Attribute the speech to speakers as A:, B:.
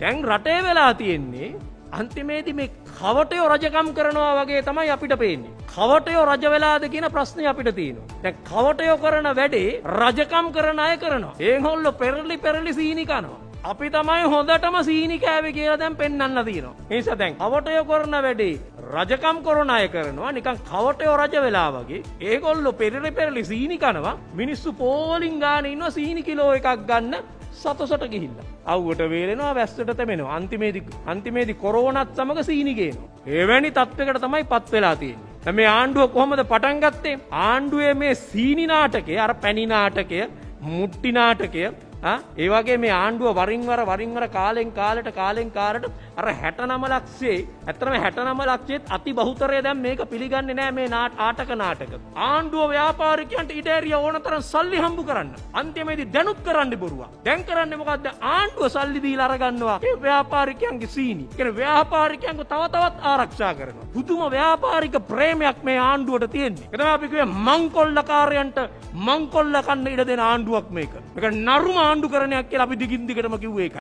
A: දැන් රටේ වෙලා තියෙන්නේ අන්තිමේදී මේ කවටයෝ රජකම් කරනවා වගේ තමයි අපිට පේන්නේ. කවටයෝ රජ වෙලාද කියන ප්‍රශ්නේ අපිට තියෙනවා. දැන් කවටයෝ කරන වැඩේ රජකම් කරන අය කරනවා. ඒගොල්ලෝ පෙරලි සීනි කනවා. අපි තමයි හොඳටම සීනි කෑවේ කියලා දැන් පෙන්වන්න තියෙනවා. ඒ නිසා දැන් කවටයෝ කරන වැඩේ රජකම් කරන අය කරනවා. නිකන් කවටයෝ රජ වෙලා වගේ. ඒගොල්ලෝ පෙරලි සීනි කනවා. මිනිස්සු පෝලිං ගානේ ඉන්නවා සීනි කිලෝ එකක් ගන්න සතසට ගිහිල්ලා. අවුවට වේලෙනවා වැස්සට තැමෙනවා. අන්තිමේදී කොරෝනත් සමග සීනි ගේනවා. එවැනි තත්ත්වයකට තමයි පත් වෙලා තියෙන්නේ. දැන් මේ ආණ්ඩුව කොහොමද පටන් ගත්තේ? ආණ්ඩුවේ මේ සීනි නාටකය, අර පැණි නාටකය, මුට්ටි නාටකය, ඒ වගේ මේ ආණ්ඩුව වරින් වර කාලෙන් කාලට අර 69 ලක්ෂයේ ඇත්තටම 69 ලක්ෂයේත් අති බහුතරය දැන් මේක පිළිගන්නේ නැහැ මේ නාටක. ආණ්ඩුව ව්‍යාපාරිකයන්ට ඉඩ ඇරිය ඕනතරම් සල්ලි හම්බ කරන්න. අන්තිමේදී දැනුත් කරන්න බොරුවක්. දැන් කරන්නේ මොකද්ද? ආණ්ඩුව සල්ලි දීලා අරගන්නවා ඒ ව්‍යාපාරිකයන්ගේ සීනි. කියන්නේ ව්‍යාපාරිකයන්ව තවත් ආරක්ෂා කරනවා. පුදුම ව්‍යාපාරික ප්‍රේමයක් මේ ආණ්ඩුවට තියෙන්නේ. ඒ තමයි අපි කිව්වේ මංකොල්ලකාරයන්ට මංකොල්ල කන්න ඉඩ දෙන ආණ්ඩුවක් මේක. මේක නරුම ආණ්ඩුකරණයක් කියලා අපි දිගින් දිගටම කිව්වේ ඒක.